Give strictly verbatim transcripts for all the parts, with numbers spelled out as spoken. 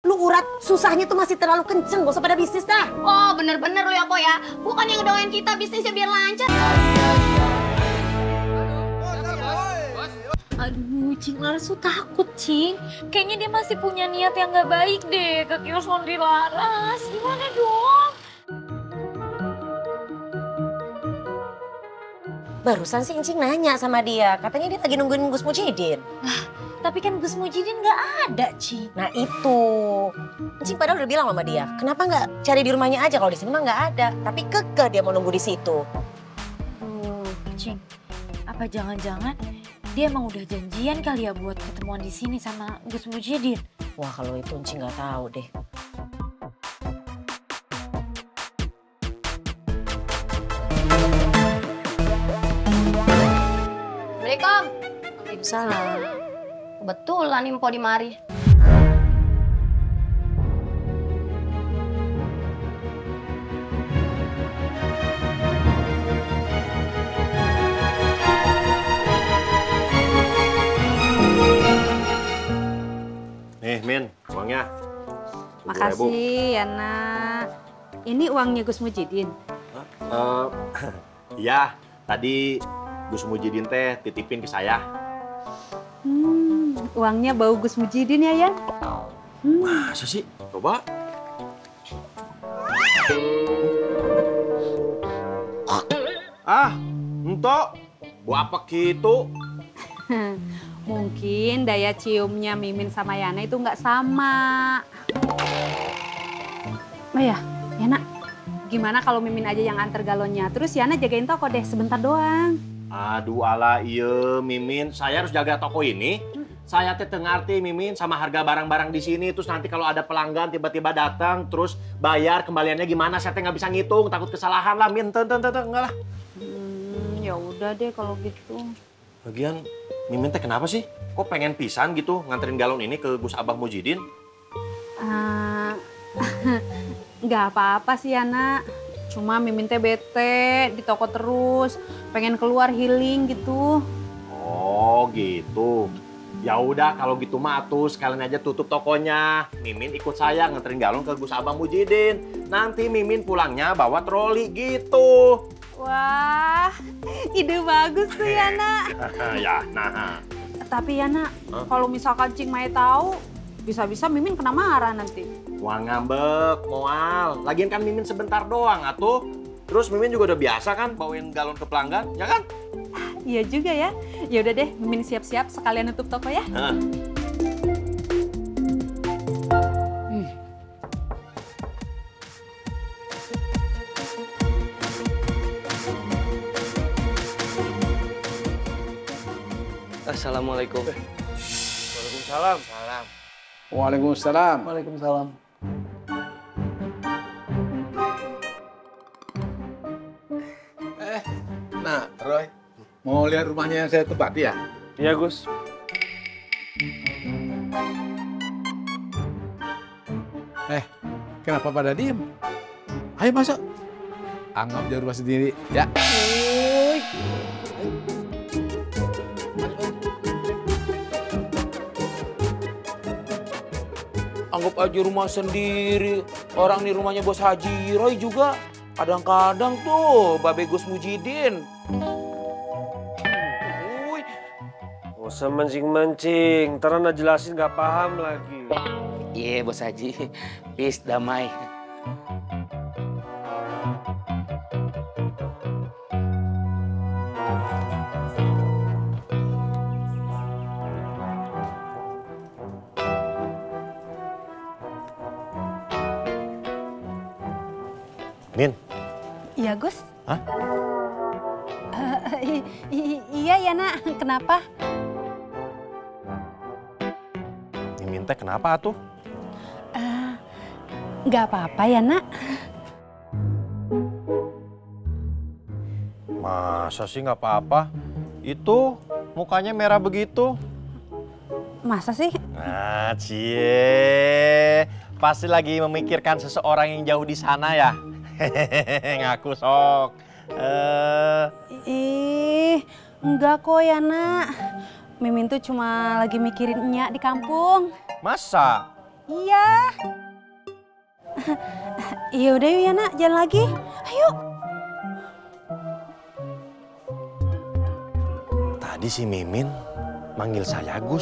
Lu urat susahnya tuh masih terlalu kenceng, gak usah pada bisnis dah. Oh bener-bener lu ya Po ya. Bukan yang ngedoain kita bisnisnya biar lancar. Aduh, Cing Laras tuh takut, Cing. Kayaknya dia masih punya niat yang gak baik deh ke kios laundry Laras. Gimana dong? Barusan sih Encing nanya sama dia, katanya dia lagi nungguin Gus Mujidin. Lah, tapi kan Gus Mujidin gak ada, Cing. Nah itu, Encing padahal udah bilang sama dia, kenapa nggak cari di rumahnya aja, kalau di sini mah nggak ada. Tapi kekeh dia mau nunggu di situ. Hmm, Cing, apa jangan-jangan dia emang udah janjian kali ya buat ketemuan di sini sama Gus Mujidin? Wah kalau itu Encing nggak tahu deh. Assalamualaikum. Waalaikumsalam. Kebetulan Impo di mari. Nih, Min, uangnya. Makasih ya, Nak. Ini uangnya Gus Mujidin. Uh, iya, tadi Gus Mujidin teh titipin ke saya. Hmm, uangnya bau Gus Mujidin ya, Yan? Hmm. Masa sih? Coba. Ah, entok. Gua apa gitu? Mungkin daya ciumnya Mimin sama Yana itu nggak sama. Oh ya, Yana, gimana kalau Mimin aja yang antar galonnya? Terus Yana jagain toko deh, sebentar doang. Aduh ala iya Mimin, saya harus jaga toko ini. Saya teh ngerti Mimin sama harga barang-barang di sini. Terus nanti kalau ada pelanggan tiba-tiba datang, terus bayar kembaliannya gimana? Saya teh nggak bisa ngitung, takut kesalahan lah Min. Ten, ten, ten, ten, enggak lah. Hmm, ya udah deh kalau gitu. Lagian Mimin teh kenapa sih? Kok pengen pisan gitu nganterin galon ini ke Gus Abah Mujidin? Uh, nggak apa-apa sih Yana. Cuma Mimin teh bete di toko terus. Pengen keluar healing gitu. Oh gitu. Ya udah kalau gitu mah atuh sekalian aja tutup tokonya. Mimin ikut saya nganterin galon ke Gus Abah Mujidin. Nanti Mimin pulangnya bawa troli gitu. Wah, ide bagus tuh Yana. Ya, nah. Tapi Yana, huh? Kalau misalkan Cing Mai tahu, bisa-bisa Mimin kena marah nanti. Wah ngambek, moal. Lagian kan Mimin sebentar doang atuh. Terus Mimin juga udah biasa kan bawain galon ke pelanggan, ya kan? Iya juga ya. Ya udah deh, Mimin siap-siap sekalian nutup toko ya. Huh. Assalamualaikum. Waalaikumsalam. Salam. Waalaikumsalam. Waalaikumsalam. Eh, nah Roy, mau lihat rumahnya yang saya tempati ya? Iya Gus. Eh, kenapa pada diem? Ayo masuk. Anggap dia rumah sendiri, ya. Uy. Anggap aja rumah sendiri. Orang di rumahnya Bos Haji Roy juga. Kadang-kadang tuh Babe Gus Mujidin. Uy. Gak usah mancing-mancing. Ntar Ana jelasin gak paham lagi. Iya Bos Haji. Peace, damai. Min. Iya Gus. Hah? Uh, iya ya nak, kenapa? Mimin teh kenapa tuh? Uh, gak apa-apa ya nak. Masa sih nggak apa-apa? Itu mukanya merah begitu. Masa sih? Nah, cie. Pasti lagi memikirkan seseorang yang jauh di sana ya. Hehehe, ngaku sok. Uh... Ih, enggak kok ya nak. Mimin tuh cuma lagi mikirin Nya di kampung. Masa? Iya. Iya udah yuk ya nak, jalan lagi. Ayo. Tadi si Mimin manggil saya Gus.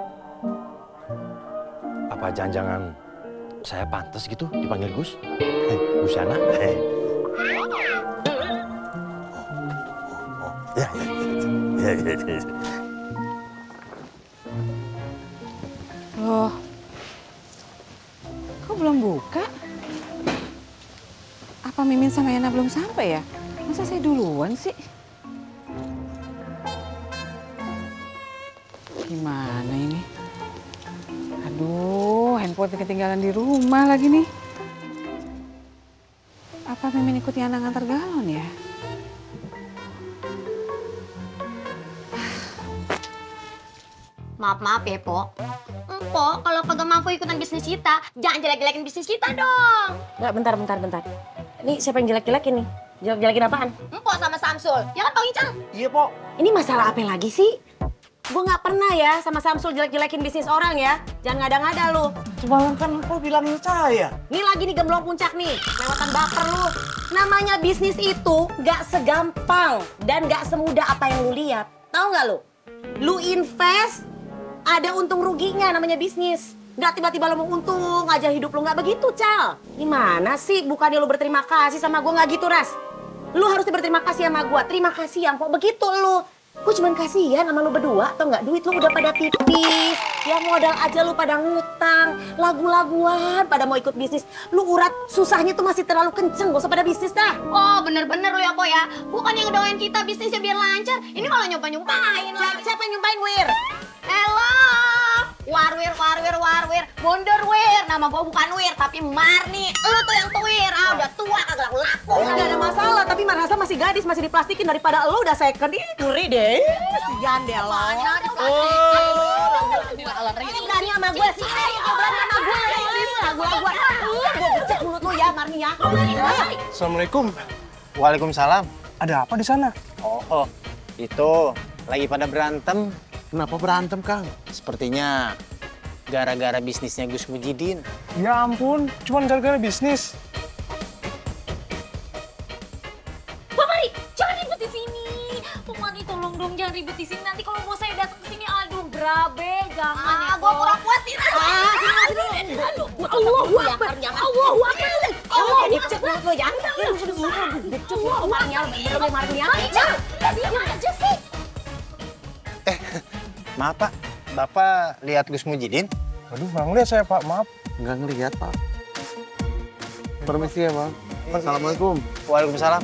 Apa jangan-jangan saya pantas gitu dipanggil Gus? Hei, Gus Yana. Hei. Oh, oh, oh. Ya, ya, ya, ya, ya, ya. Loh, kok belum buka? Apa Mimin sama Yana belum sampai ya? Masa saya duluan sih? Gimana ini? Aduh, handphone ketinggalan di rumah lagi nih. Apa Mimin ikut Yana ngantar galon ya? Maaf maaf ya Po. Empok kalau kagak mampu ikutan bisnis kita, jangan jelek-jelekin bisnis kita dong. Nggak, bentar, bentar, bentar. Ini siapa yang jelek-jelekin nih? Jelek-jelekin apaan? Empok sama Samsul, ya kan Pak Ical? Iya, Po. Ini masalah apa lagi sih? Gue nggak pernah ya sama Samsul jelek-jelekin bisnis orang ya. Jangan ngada-ngada lu. Semalam kan kau bilangin saya. Nih lagi nih gemblong puncak nih, lewatan baper lu. Namanya bisnis itu nggak segampang dan nggak semudah apa yang lu lihat. Tahu nggak lu? Lu invest, ada untung ruginya namanya bisnis. Nggak tiba-tiba lu mau untung aja hidup lu, nggak begitu, Cal. Gimana sih? Bukannya lu berterima kasih sama gue, nggak gitu, Ras. Lu harus berterima kasih sama gue. Terima kasih yang kok begitu lu. Gue cuman kasihan sama lu berdua, tau nggak? Duit lu udah pada tipis. Ya modal aja lu pada ngutang. Lagu-laguan pada mau ikut bisnis. Lu urat susahnya tuh masih terlalu kenceng. Gak usah pada bisnis dah. Oh bener-bener lu ya Po ya. Bukan yang ngedoain kita bisnisnya biar lancar. Ini malah nyoba-nyobain lagi. Siapa yang nyumpain, Wir? Hello, Warwir, Warwir, Warwir, mundur Wir. Nama gue bukan Wir, tapi Marni. Lu tuh yang tuwir, ah udah tua kagak laku-laku. Gak ada masalah, tapi Marhasa masih gadis, masih diplastikin daripada lu udah second. Ih, ngeri deh. Kasian deh lo. Ini berani sama gue sih. Ayo, berani sama gue. Ini lagu-lagu. Gue becek mulut lu ya, Marni ya. Assalamualaikum. Waalaikumsalam. Ada apa di sana? Oh, oh, itu lagi pada berantem. Kenapa berantem, Kang? Sepertinya gara-gara bisnisnya Gus Mujidin. Ya ampun, cuma gara-gara bisnis. Pak Mari, jangan ribut di sini. Pak Mari, tolong dong jangan ribut di sini. Nanti kalau bos saya datang ke sini, aduh berabe, jangan Ah, ya. gue kurang puas sih. Ah, sini, sini. Aduh, Allahu Akbar. Allahu Akbar. Allah, becek mulut lu ya. Becek mulut lu, Marni ya. Bener-bener Marni ya. Diam aja sih. Maaf, Pak. Bapak lihat Gus Mujidin? Waduh, nggak ngeliat saya Pak, maaf. Nggak ngelihat, Pak. Permisi ya, Bang. Assalamualaikum. Waalaikumsalam.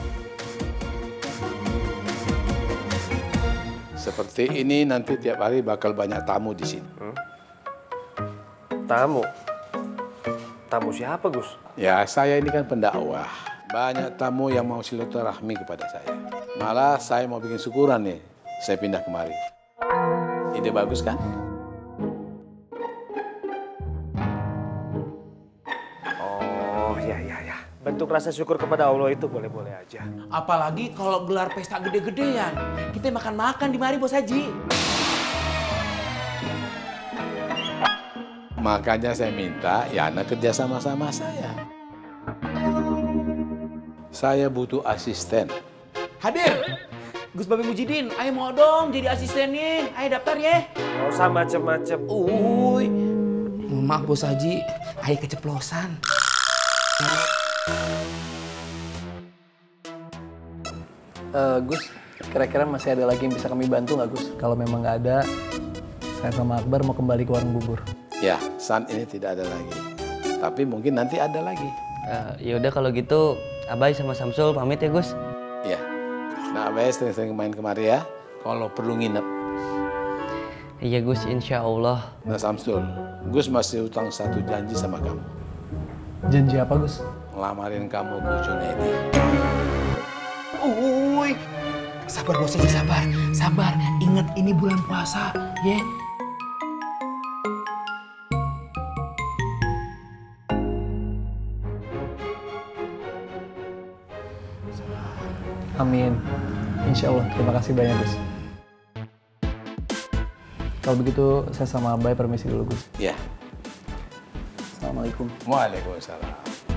Seperti ini nanti tiap hari bakal banyak tamu di sini. Hmm? Tamu? Tamu siapa, Gus? Ya, saya ini kan pendakwah. Banyak tamu yang mau silaturahmi kepada saya. Malah saya mau bikin syukuran nih. Saya pindah kemari. Ide bagus kan? Oh, ya, ya, ya. Bentuk rasa syukur kepada Allah itu boleh-boleh aja. Apalagi kalau gelar pesta gede-gedean. Kita makan-makan di mari Bos Haji. Makanya saya minta Yana kerja sama-sama saya. Saya butuh asisten. Hadir! Gus Babe Mujidin, ayo mau dong jadi asistennya. Ayo daftar ya. Nggak usah macem-macem. Uy. Maaf Bos Haji, ayo keceplosan. Uh, Gus, kira-kira masih ada lagi yang bisa kami bantu nggak Gus? Kalau memang nggak ada, saya sama Akbar mau kembali ke warung bubur. Ya, saat ini tidak ada lagi. Tapi mungkin nanti ada lagi. Uh, ya udah kalau gitu, Abai sama Samsul pamit ya Gus. Iya. Nah, Abai sering-sering main kemari ya. Kalau perlu nginep. Iya Gus, insya Allah. Nah Samsul, Gus masih utang satu janji sama kamu. Janji apa Gus? Ngelamarin kamu ke Junaidi. Uy. Sabar Bos Haji, sabar. Sabar, ingat ini bulan puasa, ya. Amin. Insya Allah. Terima kasih banyak Gus. Kalau begitu saya sama Abai permisi dulu Gus. Ya. Assalamualaikum. Waalaikumsalam.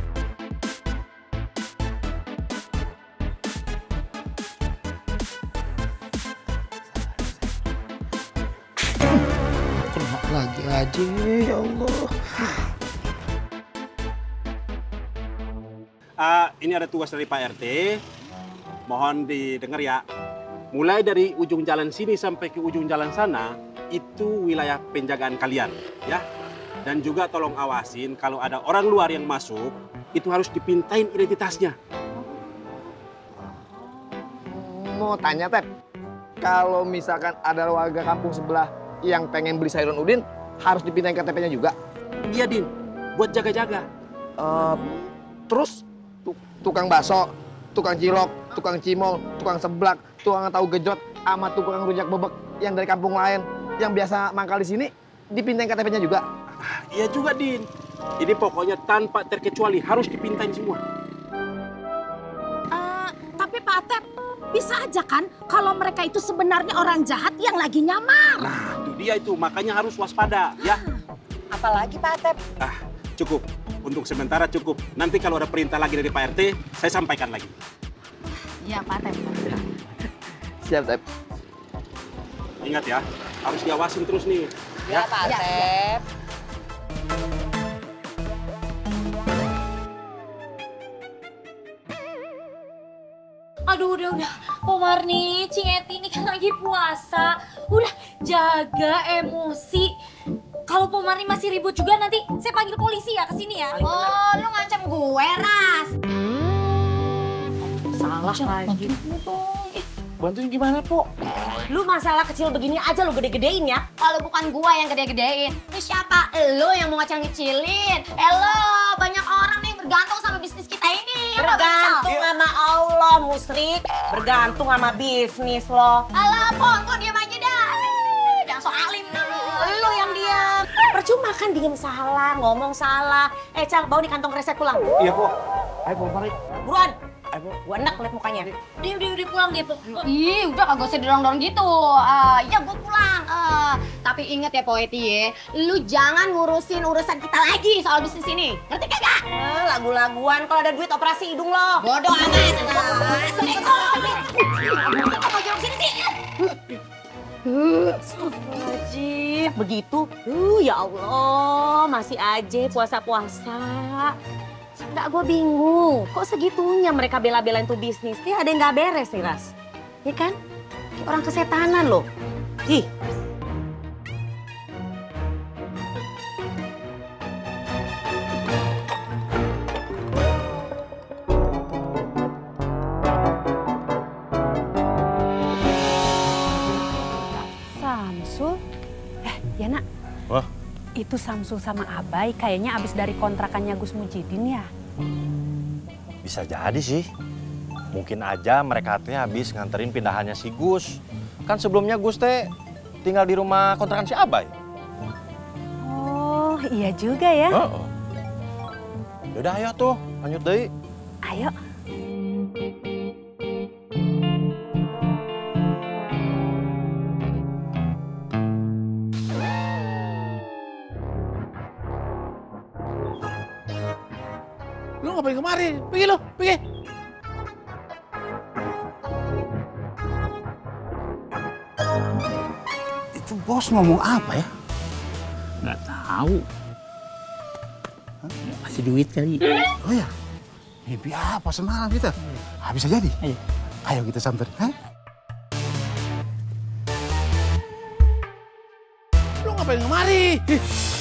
Kena lagi aja, ya Allah. Uh, ini ada tugas dari Pak R T. Mohon didengar ya. Mulai dari ujung jalan sini sampai ke ujung jalan sana, itu wilayah penjagaan kalian, ya. Dan juga tolong awasin kalau ada orang luar yang masuk, itu harus dipintain identitasnya. Mau tanya, Tep. Kalau misalkan ada warga kampung sebelah yang pengen beli sayuran udin, harus dipintain K T P-nya juga? Iya, Din. Buat jaga-jaga. Uh, terus tukang bakso, tukang cilok, tukang cimol, tukang seblak, tukang tahu gejot, sama tukang rujak bebek yang dari kampung lain yang biasa mangkal di sini, dipintain K T P-nya juga? Iya juga, Din. Ini pokoknya tanpa terkecuali harus dipintain semua. Uh, tapi Pak Atep, bisa aja kan kalau mereka itu sebenarnya orang jahat yang lagi nyamar. Nah, itu dia itu. Makanya harus waspada, ya. Apalagi Pak Atep? Ah, cukup. Untuk sementara cukup. Nanti kalau ada perintah lagi dari Pak R T, saya sampaikan lagi. Iya, Pak Atep. Siap, Tep. Ingat ya, harus diawasin terus nih. Ya, Pak Atep. Aduh, udah, udah. Pomarni, Cing Eti ini kan lagi puasa. Udah, jaga emosi. Kalau Pomarni masih ribut juga nanti saya panggil polisi ya ke sini ya. Oh, lu ngancam gue, Ras. Salah lagi. Bantuin gimana, Po? Lu masalah kecil begini aja lu gede-gedein ya? Kalau bukan gua yang gede-gedein, terus siapa? Elo yang mau ngecil-ngecilin. Elo, banyak orang nih bergantung sama bisnis kita ini. Bergantung sama Allah, musrik. Bergantung sama bisnis lo. Alah, Pon, kok diam aja dah. Eh, jangan so alim. Lu yang diam. Percuma kan diem salah, ngomong salah. Eh, Cang, bawa nih kantong kresek pulang. Iya, Po. Ayo, Po, mari. Buruan. Gua enak liat mukanya. Udah, udah, udah pulang deh, Po. Ih, udah kagak usah dorong-dorong gitu. Uh, ya gua pulang. Uh, tapi inget ya, Po Eti ya. Lu jangan ngurusin urusan kita lagi soal bisnis ini. Ngerti kagak? Eh, lagu-laguan. Kalau ada duit operasi hidung lo. Bodoh amat. Apa jauh sini sih? Astagfirullahaladzim. Begitu? Uh, ya Allah. Masih aja puasa-puasa. Nggak, gue bingung. Kok segitunya mereka bela-belain tuh bisnis? Kayak ada yang nggak beres nih, Ras. Ya kan? Kayak orang kesetanan loh. Ih. Samsul? Eh, Yana. Wah. Itu Samsul sama Abai kayaknya abis dari kontrakannya Gus Mujidin ya? Bisa jadi sih. Mungkin aja mereka teh habis nganterin pindahannya si Gus. Kan sebelumnya Gus teh tinggal di rumah kontrakan si Abai. Oh, iya juga ya. Oh, oh. Yaudah ayo tuh, lanjut deh. Ayo. Lu ngapain kemari? Pergi lu, pergi. Itu bos ngomong apa ya? Nggak tahu. Hah? Masih duit kali. Oh ya? Mimpi apa semalam kita? Ah, bisa jadi? Ayo. Ayo kita samperin. Hah? Lu ngapain kemari? Ih.